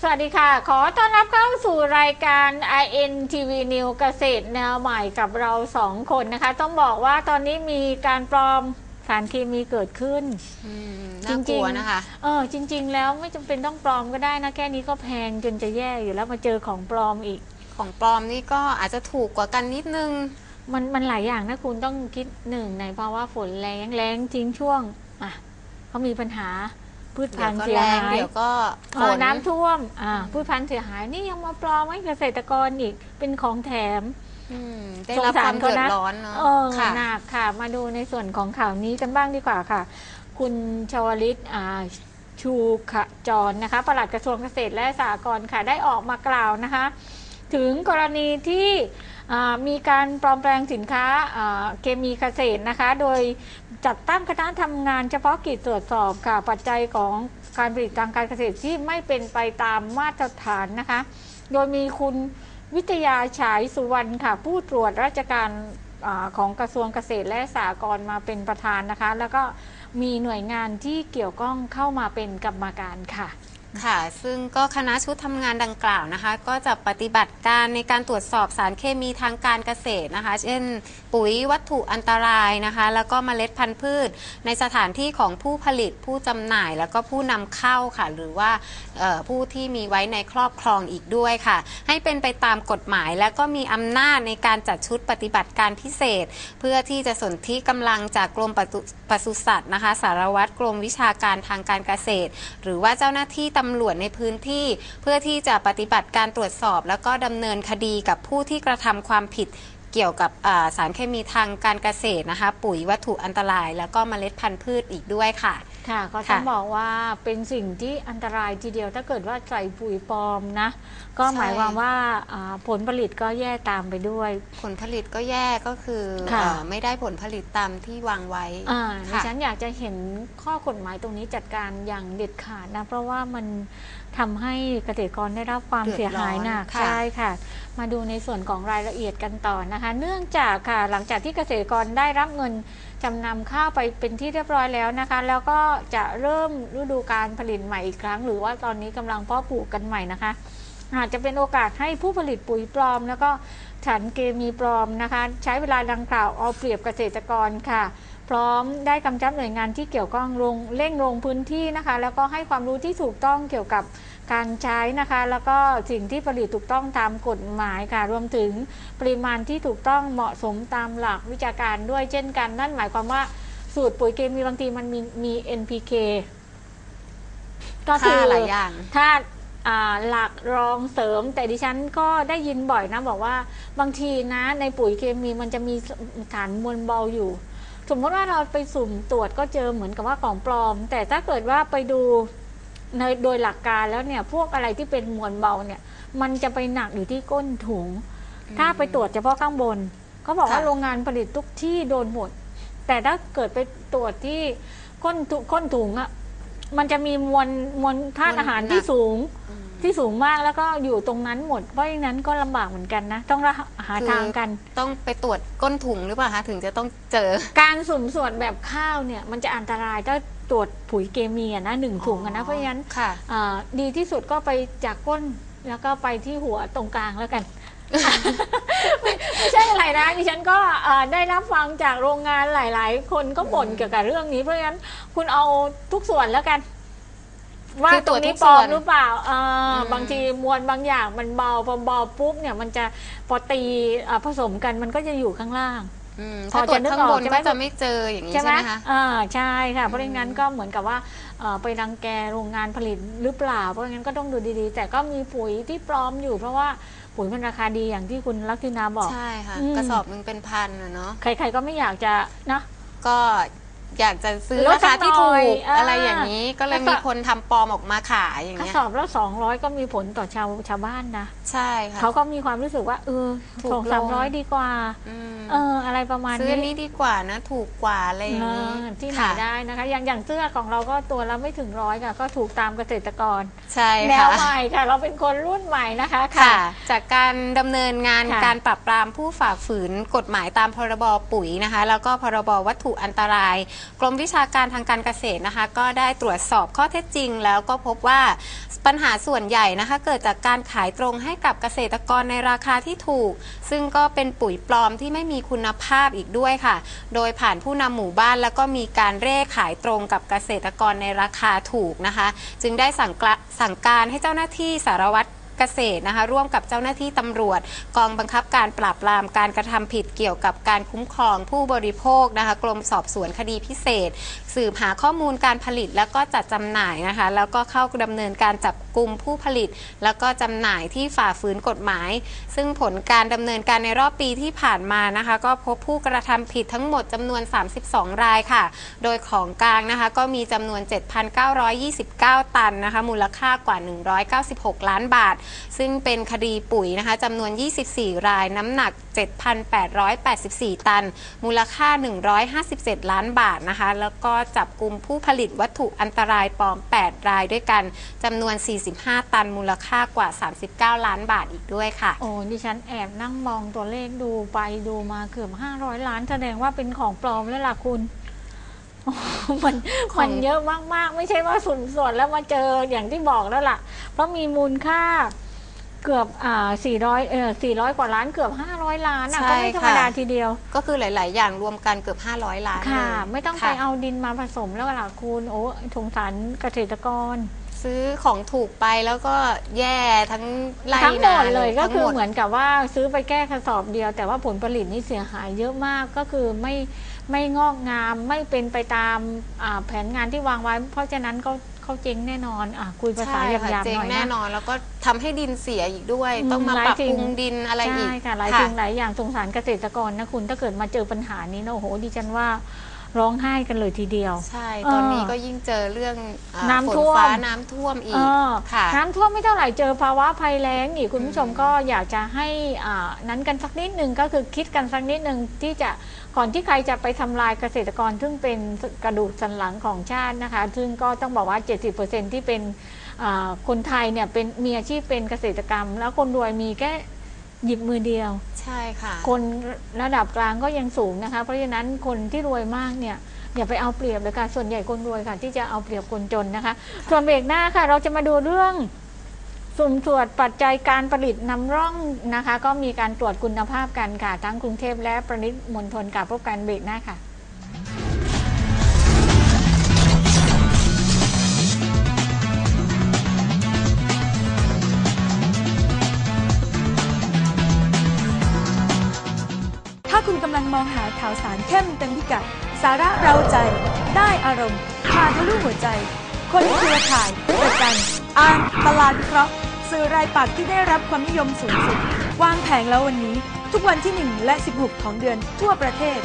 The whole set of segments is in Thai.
สวัสดีค่ะขอต้อนรับเข้าสู่รายการ INTV News เกษตรแนวใหม่กับเรา2 คนนะคะต้องบอกว่าตอนนี้มีการปลอมสารเคมีเกิดขึ้นน่ากลัวนะคะจริงๆแล้วไม่จำเป็นต้องปลอมก็ได้นะแค่นี้ก็แพงจนจะแย่อยู่แล้วมาเจอของปลอมอีกของปลอมนี่ก็อาจจะถูกกว่ากันนิดนึงมันหลายอย่างนะคุณต้องคิดหนึ่งในภาวะฝนแรงทิ้งช่วงเขามีปัญหาพืชพันธุ์เสียหายเดี๋ยวก็น้ำท่วมพืชพันธุ์เสียหายนี่ยังมาปลอมให้เกษตรกรอีกเป็นของแถมได้รับความเดือดร้อนเนาะหนักค่ะมาดูในส่วนของข่าวนี้กันบ้างดีกว่าค่ะคุณชวลิตชูขจรนะคะปลัดกระทรวงเกษตรและสหกรณ์ค่ะได้ออกมากล่าวนะคะถึงกรณีที่มีการปลอมแปลงสินค้าเคมีเกษตรนะคะโดยจัดตั้งคณะทำงานเฉพาะกิจตรวจสอบค่ะปัจจัยของการผลิตทางการเกษตรที่ไม่เป็นไปตามมาตรฐานนะคะโดยมีคุณวิทยาฉายสุวรรณค่ะผู้ตรวจราชการของกระทรวงเกษตรและสหกรณ์มาเป็นประธานนะคะแล้วก็มีหน่วยงานที่เกี่ยวข้องเข้ามาเป็นกรรมการค่ะค่ะซึ่งก็คณะชุดทำงานดังกล่าวนะคะก็จะปฏิบัติการในการตรวจสอบสารเคมีทางการเกษตรนะคะเช่นปุ๋ยวัตถุอันตรายนะคะแล้วก็เมล็ดพันธุ์พืชในสถานที่ของผู้ผลิตผู้จำหน่ายแล้วก็ผู้นำเข้าค่ะหรือว่าผู้ที่มีไว้ในครอบครองอีกด้วยค่ะให้เป็นไปตามกฎหมายและก็มีอำนาจในการจัดชุดปฏิบัติการพิเศษเพื่อที่จะสนธิกำลังจากกรมปศุสัตว์นะคะสารวัตรกรมวิชาการทางการเกษตรหรือว่าเจ้าหน้าที่ตำรวจในพื้นที่เพื่อที่จะปฏิบัติการตรวจสอบแล้วก็ดำเนินคดีกับผู้ที่กระทำความผิดเกี่ยวกับสารเคมีทางการเกษตรนะคะปุ๋ยวัตถุอันตรายแล้วก็เมล็ดพันธุ์พืชอีกด้วยค่ะค่ะก็ต้องบอกว่าเป็นสิ่งที่อันตรายทีเดียวถ้าเกิดว่าใส่ปุ๋ยปลอมนะก็หมายความว่าผลผลิตก็แย่ตามไปด้วยผลผลิตก็แย่ก็คือไม่ได้ผลผลิตตามที่วางไว้ดิฉันอยากจะเห็นข้อกฎหมายตรงนี้จัดการอย่างเด็ดขาดนะเพราะว่ามันทำให้เกษตรกรได้รับความเสียหายหนักใช่ค่ะมาดูในส่วนของรายละเอียดกันต่อนะคะเนื่องจากค่ะหลังจากที่เกษตรกรได้รับเงินจำนำข้าวไปเป็นที่เรียบร้อยแล้วนะคะแล้วก็จะเริ่มฤดูการผลิตใหม่อีกครั้งหรือว่าตอนนี้กำลังเพาะปลูกกันใหม่นะคะอาจจะเป็นโอกาสให้ผู้ผลิตปุ๋ยปลอมแล้วก็สารเคมีปลอมนะคะใช้เวลาดังกล่าวเอาเปรียบเกษตรกรค่ะพร้อมได้กำชับหน่วยงานที่เกี่ยวข้องเร่งลงพื้นที่นะคะแล้วก็ให้ความรู้ที่ถูกต้องเกี่ยวกับการใช้นะคะแล้วก็สิ่งที่ผลิตถูกต้องตามกฎหมายค่ะรวมถึงปริมาณที่ถูกต้องเหมาะสมตามหลักวิชาการด้วยเช่นกันนั่นหมายความว่าสูตรปุ๋ยเคมีบางทีมันมี NPK ก็คือหลายอย่างธาตุหลักรองเสริมแต่ดิฉันก็ได้ยินบ่อยนะบอกว่าบางทีนะในปุ๋ยเคมีมันจะมีสารมวลเบาอยู่สมมติว่าเราไปสุ่มตรวจก็เจอเหมือนกับว่าของปลอมแต่ถ้าเกิดว่าไปดูโดยหลักการแล้วเนี่ยพวกอะไรที่เป็นมวลเบาเนี่ยมันจะไปหนักอยู่ที่ก้นถุงถ้าไปตรวจเฉพาะข้างบนเขาบอกว่าโรงงานผลิตทุกที่โดนหมดแต่ถ้าเกิดไปตรวจที่ก้นถุงอ่ะมันจะมีมวลธาตุอาหารที่สูงมากแล้วก็อยู่ตรงนั้นหมดเพราะอย่างนั้นก็ลำบากเหมือนกันนะต้องหาทางกันต้องไปตรวจก้นถุงหรือเปล่าคะถึงจะต้องเจอการสุ่มตรวจแบบข้าวเนี่ยมันจะอันตรายถ้าตรวจปุ๋ยเคมีนะ1 ถุงนะเพราะฉะนั้นดีที่สุดก็ไปจากก้นแล้วก็ไปที่หัวตรงกลางแล้วกันไม่ใช่อะไรนะดิฉันก็ได้รับฟังจากโรงงานหลายๆคนก็บ่นเกี่ยวกับเรื่องนี้เพราะฉะนั้นคุณเอาทุกส่วนแล้วกันว่าตรงนี้ปลอมหรือเปล่าบางทีมวลบางอย่างมันเบาพอเบาปุ๊บเนี่ยมันจะพอตีผสมกันมันก็จะอยู่ข้างล่างพอตรวจข้างบนก็จะไม่เจออย่างนี้ใช่ไหมคะใช่ค่ะเพราะงั้นก็เหมือนกับว่าไปรังแกโรงงานผลิตหรือเปล่าเพราะงั้นก็ต้องดูดีๆแต่ก็มีปุ๋ยที่ปลอมอยู่เพราะว่าปุ๋ยมันราคาดีอย่างที่คุณลักษณาบอกใช่ค่ะกระสอบนึงเป็นพันเนาะใครๆก็ไม่อยากจะนะก็อยากจะซื้อราคาที่ถูกอะไรอย่างนี้ก็เลยมีคนทำปลอมออกมาขายอย่างเงี้ยกระสอบละ200ก็มีผลต่อชาวบ้านนะใช่ค่ะเขาก็มีความรู้สึกว่า200-300ดีกว่าอะไรประมาณนี้ซื้อนี้ดีกว่านะถูกกว่าอะไรอย่างนี้ที่ไหนได้นะคะอย่างเสื้อของเราก็ตัวละไม่ถึง100ค่ะก็ถูกตามเกษตรกรใช่ค่ะแนวใหม่ค่ะเราเป็นคนรุ่นใหม่นะคะค่ะจากการดำเนินงานการปราบปรามผู้ฝ่าฝืนกฎหมายตามพรบปุ๋ยนะคะแล้วก็พรบวัตถุอันตรายกรมวิชาการทางการเกษตรนะคะก็ได้ตรวจสอบข้อเท็จจริงแล้วก็พบว่าปัญหาส่วนใหญ่นะคะเกิดจากการขายตรงให้กับเกษตรกรในราคาที่ถูกซึ่งก็เป็นปุ๋ยปลอมที่ไม่มีคุณภาพอีกด้วยค่ะโดยผ่านผู้นำหมู่บ้านแล้วก็มีการเร่ขายตรงกับเกษตรกรในราคาถูกนะคะจึงได้สั่งการให้เจ้าหน้าที่สารวัตรเกษตรนะคะร่วมกับเจ้าหน้าที่ตำรวจกองบังคับการปราบปรามการกระทำผิดเกี่ยวกับการคุ้มครองผู้บริโภคนะคะกรมสอบสวนคดีพิเศษสืบหาข้อมูลการผลิตแล้วก็จัดจำหน่ายนะคะแล้วก็เข้าดำเนินการจับกุมผู้ผลิตแล้วก็จำหน่ายที่ฝ่าฝืนกฎหมายซึ่งผลการดำเนินการในรอบปีที่ผ่านมานะคะก็พบผู้กระทำผิดทั้งหมดจำนวน32รายค่ะโดยของกลางนะคะก็มีจำนวน 7,929 ตันนะคะมูลค่ากว่า196ล้านบาทซึ่งเป็นคดีปุ๋ยนะคะจำนวน24รายน้ำหนัก 7,884 ตันมูลค่า157ล้านบาทนะคะแล้วก็จับกุมผู้ผลิตวัตถุอันตรายปลอม8รายด้วยกันจำนวน45ตันมูลค่ากว่า39ล้านบาทอีกด้วยค่ะโอ้ดิฉันแอบนั่งมองตัวเลขดูไปดูมาเกือบ500ล้านแสดงว่าเป็นของปลอมแล้วล่ะคุณมันเยอะมากๆไม่ใช่ว่าสุ่มส่วนแล้วมาเจออย่างที่บอกแล้วล่ะเพราะมีมูลค่าเกือบ400กว่าล้านเกือบ500ล้านอ่ะก็ไม่ธรรมดาทีเดียวก็คือหลายๆอย่างรวมกันเกือบ500ล้านค่ะไม่ต้องไปเอาดินมาผสมแล้วล่ะคุณโอ้สงสารเกษตรกรซื้อของถูกไปแล้วก็แย่ทั้งไร่ทั้งหมดเลยก็คือเหมือนกับว่าซื้อไปแก้กระสอบเดียวแต่ว่าผลผลิตนี่เสียหายเยอะมากก็คือไม่งอกงามไม่เป็นไปตามแผนงานที่วางไว้เพราะฉะนั้นก็เขาเจ๊งแน่นอนคุยภาษาหยาบๆหน่อยนะแน่นอนแล้วก็ทำให้ดินเสียอีกด้วยต้องมาปรับปรุงดินอะไรอีกใช่ค่ะหลายสิ่งหลายอย่างสงสารเกษตรกรนะคุณถ้าเกิดมาเจอปัญหานี้นะโอ้โหดิฉันว่าร้องไห้กันเลยทีเดียวใช่ตอนนี้ก็ยิ่งเจอเรื่องน้ำท่วมน้ำท่วมอีกค่ะน้ำท่วมไม่เท่าไหร่เจอภาวะภัยแล้งอีกคุณผู้ชมก็อยากจะให้นั้นกันสักนิดนึงก็คือคิดกันสักนิดนึงที่จะก่อนที่ใครจะไปทำลายเกษตรกรซึ่งเป็นกระดูกสันหลังของชาตินะคะซึ่งก็ต้องบอกว่า 70% ที่เป็นคนไทยเนี่ยเป็นมีอาชีพเป็นเกษตรกรรมแล้วคนรวยมีแค่หยิบมือเดียวใช่ค่ะคนระดับกลางก็ยังสูงนะคะเพราะฉะนั้นคนที่รวยมากเนี่ยอย่าไปเอาเปรียบเลยค่ะส่วนใหญ่คนรวยค่ะที่จะเอาเปรียบคนจนนะคะส่วนเบรกหน้าค่ะเราจะมาดูเรื่องสุ่มตรวจปัจจัยการผลิตนำร่องนะคะก็มีการตรวจคุณภาพกันค่ะทั้งกรุงเทพและปริมณฑลค่ะพบกันเบรกหน้าค่ะถ้าคุณกำลังมองหาข่าวสารเข้มเต็มพิกัดสาระเราใจได้อารมณ์พาทะลุหัวใจคนเครือข่ายประกันอ่านตลาดเคราะห์สื่อรายปักษ์ที่ได้รับความนิยมสูงสุดวางแผงแล้ววันนี้ทุกวันที่1และ16ของเดือนทั่วประเทศ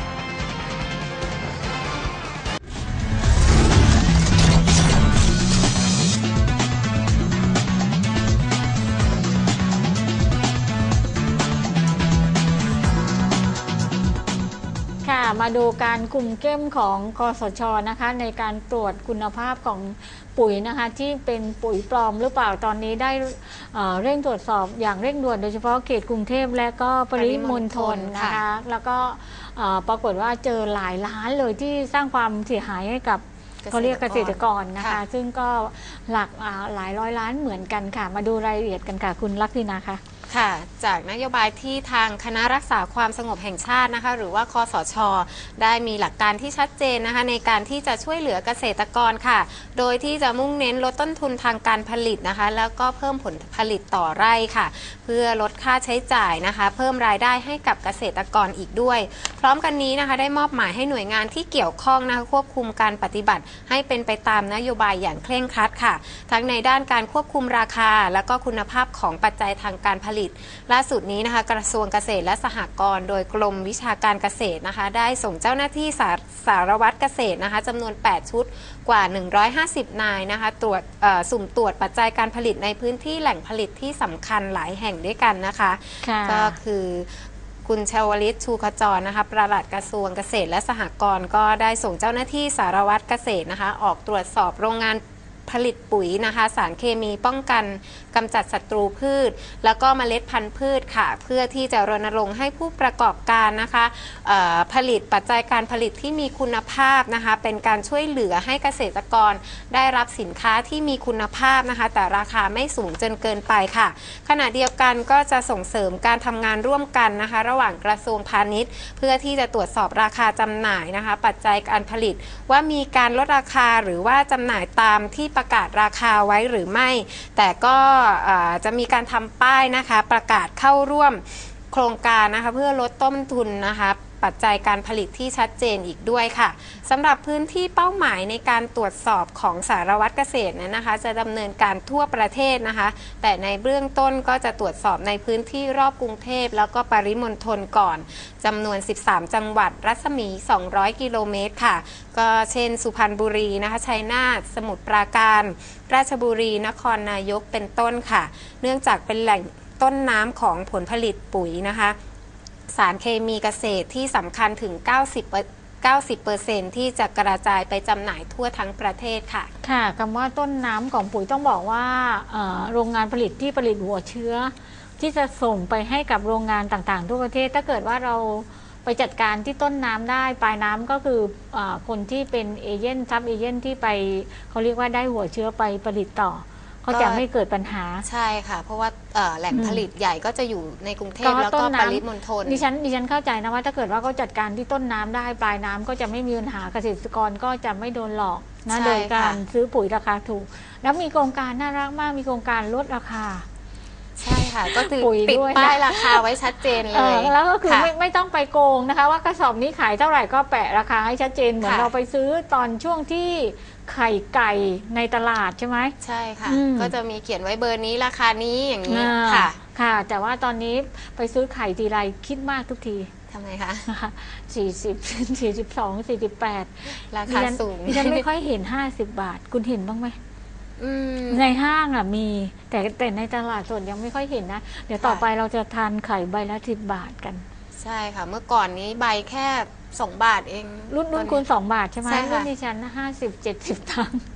มาดูการคุมเข้มของกสช.นะคะในการตรวจคุณภาพของปุ๋ยนะคะที่เป็นปุ๋ยปลอมหรือเปล่าตอนนี้ได้เร่งตรวจสอบอย่างเร่งด่วนโดยเฉพาะเขตกรุงเทพและก็ปริมณฑลนะคะแล้วก็ปรากฏว่าเจอหลายล้านเลยที่สร้างความเสียหายให้กับเขาเรียกเกษตรกรนะคะซึ่งก็หลายร้อยล้านเหมือนกันค่ะมาดูรายละเอียดกันค่ะคุณลักษณาค่ะค่ะจากนโยบายที่ทางคณะรักษาความสงบแห่งชาตินะคะหรือว่าคสช.ได้มีหลักการที่ชัดเจนนะคะในการที่จะช่วยเหลือเกษตรกรค่ะโดยที่จะมุ่งเน้นลดต้นทุนทางการผลิตนะคะแล้วก็เพิ่มผลผลิตต่อไร่ค่ะเพื่อลดค่าใช้จ่ายนะคะเพิ่มรายได้ให้กับเกษตรกรอีกด้วยพร้อมกันนี้นะคะได้มอบหมายให้หน่วยงานที่เกี่ยวข้องนะคะควบคุมการปฏิบัติให้เป็นไปตามนโยบายอย่างเคร่งครัดค่ะทั้งในด้านการควบคุมราคาและก็คุณภาพของปัจจัยทางการผลิตล่าสุดนี้นะคะกระทรวงเกษตรและสหกรณ์โดยกรมวิชาการเกษตรนะคะได้ส่งเจ้าหน้าที่สารวัตรเกษตรนะคะจำนวน8ชุดกว่า150นายนะคะตรวจสุ่มตรวจปัจจัยการผลิตในพื้นที่แหล่งผลิตที่สำคัญหลายแห่งด้วยกันนะคะก็คือคุณชวลิตชูขจรนะคะปลัดกระทรวงเกษตรและสหกรณ์ก็ได้ส่งเจ้าหน้าที่สารวัตรเกษตรนะคะออกตรวจสอบโรงงานผลิตปุ๋ยนะคะสารเคมีป้องกันกำจัดศัตรูพืชแล้วก็เมล็ดพันธุ์พืชค่ะเพื่อที่จะรณรงค์ให้ผู้ประกอบการนะคะผลิตปัจจัยการผลิตที่มีคุณภาพนะคะเป็นการช่วยเหลือให้เกษตรกรได้รับสินค้าที่มีคุณภาพนะคะแต่ราคาไม่สูงจนเกินไปค่ะขณะเดียวกันก็จะส่งเสริมการทำงานร่วมกันนะคะระหว่างกระทรวงพาณิชย์เพื่อที่จะตรวจสอบราคาจำหน่ายนะคะปัจจัยการผลิตว่ามีการลดราคาหรือว่าจำหน่ายตามที่ประกาศราคาไว้หรือไม่แต่ก็จะมีการทำป้ายนะคะประกาศเข้าร่วมโครงการนะคะเพื่อลดต้นทุนนะคะปัจจัยการผลิตที่ชัดเจนอีกด้วยค่ะสำหรับพื้นที่เป้าหมายในการตรวจสอบของสารวัตรเกษตรนั้นนะคะจะดำเนินการทั่วประเทศนะคะแต่ในเบื้องต้นก็จะตรวจสอบในพื้นที่รอบกรุงเทพแล้วก็ปริมณฑลก่อนจำนวน13จังหวัดรัศมี200กิโลเมตรค่ะก็เช่นสุพรรณบุรีนะคะชัยนาทสมุทรปราการราชบุรีนครนายกเป็นต้นค่ะเนื่องจากเป็นแหล่งต้นน้ำของผลผลิตปุ๋ยนะคะสารเคมีเกษตรที่สำคัญถึง 90% ที่จะกระจายไปจำหน่ายทั่วทั้งประเทศค่ะค่ะคำว่าต้นน้ำของปุ๋ยต้องบอกว่าโรงงานผลิตที่ผลิตหัวเชื้อที่จะส่งไปให้กับโรงงานต่างๆทั่วประเทศถ้าเกิดว่าเราไปจัดการที่ต้นน้ำได้ปลายน้ำก็คือคนที่เป็นเอเย่นซับเอเย่นที่ไปเขาเรียกว่าได้หัวเชื้อไปผลิตต่อเขาจะไม่เกิดปัญหาใช่ค่ะเพราะว่าแหล่งผลิตใหญ่ก็จะอยู่ในกรุงเทพแล้วก็ปริมณฑลดิฉันเข้าใจนะว่าถ้าเกิดว่าเขาจัดการที่ต้นน้ำได้ปลายน้ำก็จะไม่มีปัญหาเกษตรกรก็จะไม่โดนหลอกนะโดยการซื้อปุ๋ยราคาถูกแล้วมีโครงการน่ารักมากมีโครงการลดราคาใช่ค่ะก็คือติดป้ายราคาไว้ชัดเจนเลยแล้วก็คือไม่ต้องไปโกงนะคะว่ากระสอบนี้ขายเท่าไหร่ก็แปะราคาให้ชัดเจนเหมือนเราไปซื้อตอนช่วงที่ไข่ไก่ในตลาดใช่ไหมใช่ค่ะก็จะมีเขียนไว้เบอร์นี้ราคานี้อย่างนี้ค่ะค่ะแต่ว่าตอนนี้ไปซื้อไข่ทีไรคิดมากทุกทีทำไมคะ 40 42 48 ราคาสูงฉันไม่ค่อยเห็น50 บาทคุณเห็นบ้างไหมในห้างมีแต่ในตลาดสดยังไม่ค่อยเห็นนะเดี๋ยวต่อไปเราจะทานไข่ใบละ10 บาทกันใช่ค่ะเมื่อก่อนนี้ใบแค่2 บาทเองรุ่นคูณ2 บาทใช่ไหมรุ่นดิฉัน50-70 ตังค์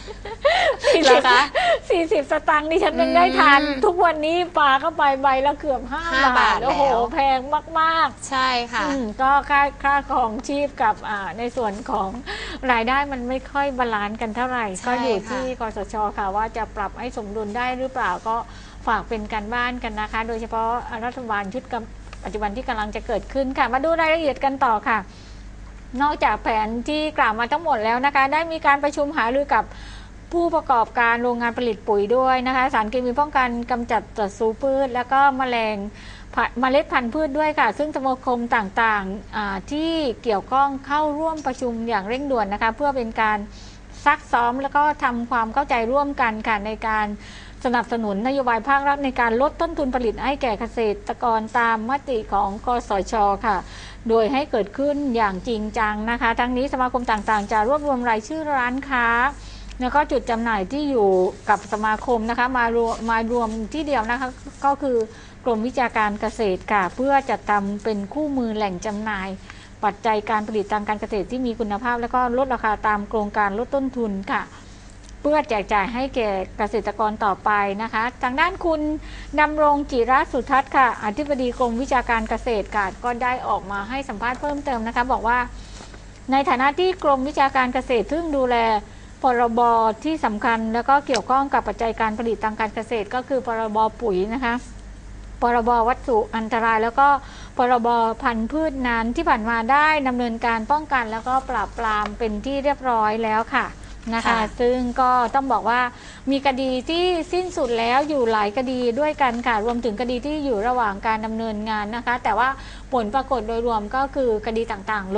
40 สตางค์ดิฉันยังได้ทานทุกวันนี้ปลาเข้าไปใบละเกือบ5 บาทโอ้โหแพงมากๆใช่ค่ะก็ค่าของชีพกับในส่วนของรายได้มันไม่ค่อยบาลานซ์กันเท่าไหร่ก็อยู่ที่กสช.ค่ะว่าจะปรับให้สมดุลได้หรือเปล่าก็ฝากเป็นการบ้านกันนะคะโดยเฉพาะรัฐบาลชุดปัจจุบันที่กำลังจะเกิดขึ้นค่ะมาดูรายละเอียดกันต่อค่ะนอกจากแผนที่กล่าวมาทั้งหมดแล้วนะคะได้มีการประชุมหารือกับผู้ประกอบการโรงงานผลิตปุ๋ยด้วยนะคะสารเคมีป้องกันกำจัดศัตรูพืชแล้วก็แมลงเมล็ดพันธุ์พืชด้วยค่ะซึ่งสมาคมต่างๆที่เกี่ยวข้องเข้าร่วมประชุมอย่างเร่งด่วนนะคะเพื่อเป็นการซักซ้อมแล้วก็ทำความเข้าใจร่วมกันค่ะในการสนับสนุนนโยบายภาครัฐในการลดต้นทุนผลิตให้แก่เกษตรกรตามมติของกสช.ค่ะโดยให้เกิดขึ้นอย่างจริงจังนะคะทั้งนี้สมาคมต่างๆจะรวบรวมรายชื่อร้านค้าแล้วก็จุดจำหน่ายที่อยู่กับสมาคมนะคะมารวมที่เดียวนะคะก็คือกรมวิชาการเกษตรค่ะเพื่อจัดทำเป็นคู่มือแหล่งจำหน่ายปัจจัยการผลิตทางการเกษตรที่มีคุณภาพแล้วก็ลดราคาตามโครงการลดต้นทุนค่ะเพื่อแจกจ่ายให้แก่เกษตรกรต่อไปนะคะทางด้านคุณดำรงจิรสุทัศน์ค่ะอธิบดีกรมวิชาการเกษตรก็ได้ออกมาให้สัมภาษณ์เพิ่มเติมนะคะบอกว่าในฐานะที่กรมวิชาการเกษตรซึ่งดูแลพรบที่สำคัญแล้วก็เกี่ยวข้องกับปัจจัยการผลิตทางการเกษตรก็คือพรบปุ๋ยนะคะพรบวัตถุอันตรายแล้วก็พรบพันธุ์พืชนั้นที่ผ่านมาได้ดำเนินการป้องกันแล้วก็ปราบปรามเป็นที่เรียบร้อยแล้วค่ะนะคะซึ่งก็ต้องบอกว่ามีคดีที่สิ้นสุดแล้วอยู่หลายคดีด้วยกันค่ะรวมถึงคดีที่อยู่ระหว่างการดำเนินงานนะคะแต่ว่าผลปรากฏโดยรวมก็คือคดีต่างๆ